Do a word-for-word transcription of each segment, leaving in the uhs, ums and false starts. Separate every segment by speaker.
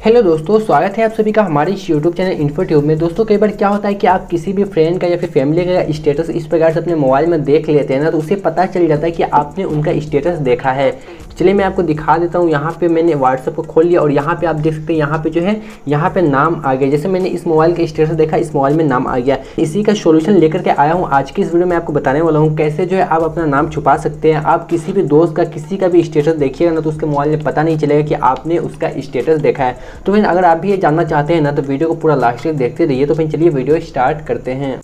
Speaker 1: Hello दोस्तों, स्वागत है आप सभी का हमारे इस यूट्यूब चैनल इन्फोट्यूब में। दोस्तों कई बार क्या होता है कि आप किसी भी फ्रेंड का या फिर फैमिली का स्टेटस इस प्रकार से अपने मोबाइल में देख लेते हैं ना, तो उसे पता चल जाता है कि आपने उनका स्टेटस देखा है। चलिए मैं आपको दिखा देता हूँ। यहाँ पे मैंने व्हाट्सएप को खोल लिया और यहाँ पे आप देख सकते हैं, यहाँ पे जो है यहाँ पे नाम आ गया। जैसे मैंने इस मोबाइल का स्टेटस देखा, इस मोबाइल में नाम आ गया। इसी का सोल्यूशन लेकर के आया हूँ आज की इस वीडियो में। आपको बताने वाला हूँ कैसे जो है आप अपना नाम छुपा सकते हैं। आप किसी भी दोस्त का किसी का भी स्टेटस देखिएगा ना, तो उसके मोबाइल में पता नहीं चलेगा कि आपने उसका स्टेटस देखा है। तो फिर अगर आप भी ये जानना चाहते हैं ना, तो वीडियो को पूरा लास्ट तक देखते रहिए। तो फिर चलिए वीडियो स्टार्ट करते हैं।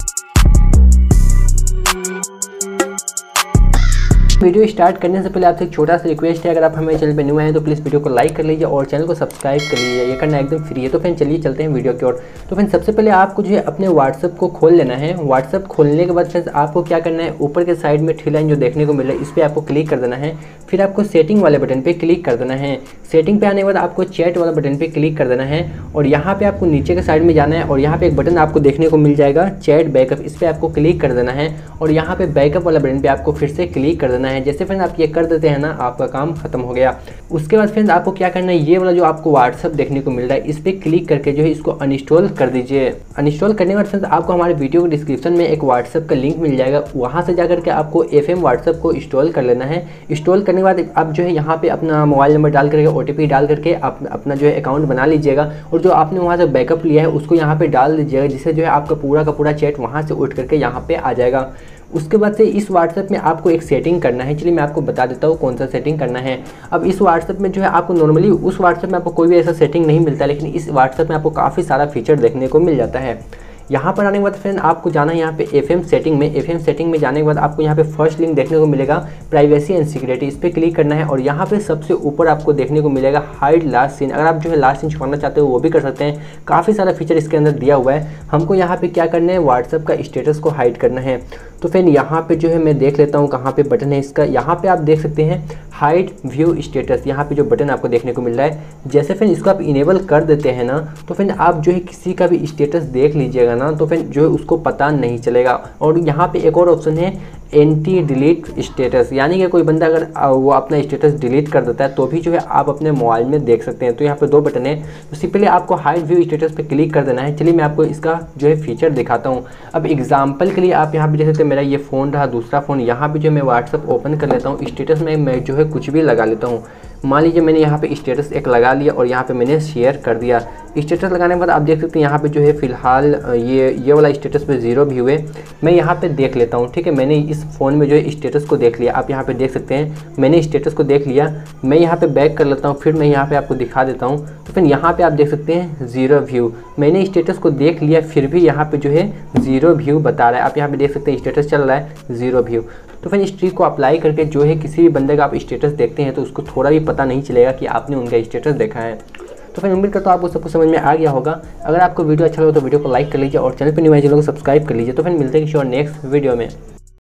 Speaker 1: वीडियो स्टार्ट करने से पहले आपसे एक छोटा सा रिक्वेस्ट है, अगर आप हमारे चैनल पर न्यू आए तो प्लीज़ वीडियो को लाइक कर लीजिए और चैनल को सब्सक्राइब कर लीजिए। ये करना एकदम फ्री है। तो फिर चलिए चलते हैं वीडियो की ओर। तो फिर सबसे पहले आपको जो है अपने व्हाट्सएप को खोल लेना है। व्हाट्सएप खोलने के बाद फिर आपको क्या करना है, ऊपर के साइड में थ्री लाइन जो देखने को मिल रहा है, इस पर आपको क्लिक कर देना है। फिर आपको सेटिंग वाले बटन पर क्लिक कर देना है। सेटिंग पे आने के बाद आपको चैट वाला बटन पर क्लिक कर देना है और यहाँ पे आपको नीचे के साइड में जाना है और यहाँ पे एक बटन आपको देखने को मिल जाएगा चैट बैकअप, इस पर आपको क्लिक कर देना है और यहाँ पे बैकअप वाला बटन पे आपको फिर से क्लिक कर देना है। जैसे फिर आप ये कर देते हैं ना, आपका काम खत्म हो गया। उसके बाद फ्रेंड्स आपको क्या करना है, ये वाला जो आपको व्हाट्सएप देखने को मिल रहा है, इस पर क्लिक करके जो है इसको अनइंस्टॉल कर दीजिए। अनइंस्टॉल करने के बाद फ्रेंड्स आपको हमारे वीडियो के डिस्क्रिप्शन में एक व्हाट्सएप का लिंक मिल जाएगा, वहाँ से जाकर के आपको एफ एम व्हाट्सएप को इंस्टॉल कर लेना है। इंस्टॉल करने के बाद आप जो है यहाँ पे अपना मोबाइल नंबर डाल करके ओ टी पी डाल करके आप अपना जो है अकाउंट बना लीजिएगा और जो आपने वहाँ से बैकअप लिया है उसको यहाँ पे डाल दीजिएगा, जिससे जो है आपका पूरा का पूरा चैट वहाँ से उठ करके यहाँ पे आ जाएगा। उसके बाद से इस व्हाट्सएप में आपको एक सेटिंग करना है। चलिए मैं आपको बता देता हूँ कौन सा सेटिंग करना है। अब इस व्हाट्सएप में जो है आपको नॉर्मली उस व्हाट्सएप में आपको कोई भी ऐसा सेटिंग नहीं मिलता, लेकिन इस व्हाट्सएप में आपको काफ़ी सारा फीचर देखने को मिल जाता है। यहाँ पर आने के बाद फ्रेंड आपको जाना है यहाँ पे एफएम सेटिंग में। एफएम सेटिंग में जाने के बाद आपको यहाँ पे फर्स्ट लिंक देखने को मिलेगा प्राइवेसी एंड सिक्योरिटी, इस पर क्लिक करना है और यहाँ पे सबसे ऊपर आपको देखने को मिलेगा हाइड लास्ट सीन। अगर आप जो है लास्ट सीन छुपाना चाहते हो वो भी कर सकते हैं। काफ़ी सारा फीचर इसके अंदर दिया हुआ है। हमको यहाँ पे क्या करना है, व्हाट्सएप का स्टेटस को हाइड करना है। तो फिर यहाँ पे जो है मैं देख लेता हूँ कहाँ पे बटन है इसका। यहाँ पे आप देख सकते हैं हाइड व्यू स्टेटस, यहाँ पे जो बटन आपको देखने को मिल रहा है। जैसे फिर इसको आप इनेबल कर देते हैं ना, तो फिर आप जो है किसी का भी स्टेटस देख लीजिएगा ना, तो फिर जो है उसको पता नहीं चलेगा। और यहाँ पे एक और ऑप्शन है एंटी डिलीट स्टेटस, यानी कि कोई बंदा अगर वो अपना स्टेटस डिलीट कर देता है तो भी जो है आप अपने मोबाइल में देख सकते हैं। तो यहाँ पे दो बटन है, तो सिंपली आपको हाइड व्यू स्टेटस पे क्लिक कर देना है। चलिए मैं आपको इसका जो है फीचर दिखाता हूँ। अब एग्जांपल के लिए आप यहाँ पे देख सकते हैं, मेरा ये फ़ोन रहा दूसरा फ़ोन, यहाँ पे जो मैं व्हाट्सअप ओपन कर लेता हूँ। स्टेटस में मैं जो है कुछ भी लगा लेता हूँ। मान लीजिए मैंने यहाँ पे स्टेटस एक लगा लिया और यहाँ पे मैंने शेयर कर दिया। स्टेटस लगाने के बाद आप देख सकते हैं यहाँ पे जो है फ़िलहाल ये ये वाला स्टेटस पे ज़ीरो व्यू है। मैं यहाँ पे देख लेता हूँ, ठीक है। मैंने इस फ़ोन में जो है स्टेटस को देख लिया। आप यहाँ पे देख सकते हैं मैंने स्टेटस को देख लिया। मैं यहाँ पे बैक कर लेता हूँ, फिर मैं यहाँ पे आपको दिखा देता हूँ। तो फिर यहाँ पे आप देख सकते हैं ज़ीरो व्यू। मैंने स्टेटस को देख लिया, फिर भी यहाँ पे जो है ज़ीरो व्यू बता रहा है। आप यहाँ पे देख सकते हैं स्टेटस चल रहा है ज़ीरो व्यू। तो फिर इस ट्रिक को अप्लाई करके जो है किसी भी बंदे का आप स्टेटस देखते हैं तो उसको थोड़ा भी पता नहीं चलेगा कि आपने उनका स्टेटस देखा है। तो फिर उम्मीद करता हूँ आपको सब कुछ समझ में आ गया होगा। अगर आपको वीडियो अच्छा लगे तो वीडियो को लाइक कर लीजिए और चैनल पर न्यू आए चैनल को सब्सक्राइब कर लीजिए। तो फिर मिलते हैं किसी और नेक्स्ट वीडियो में।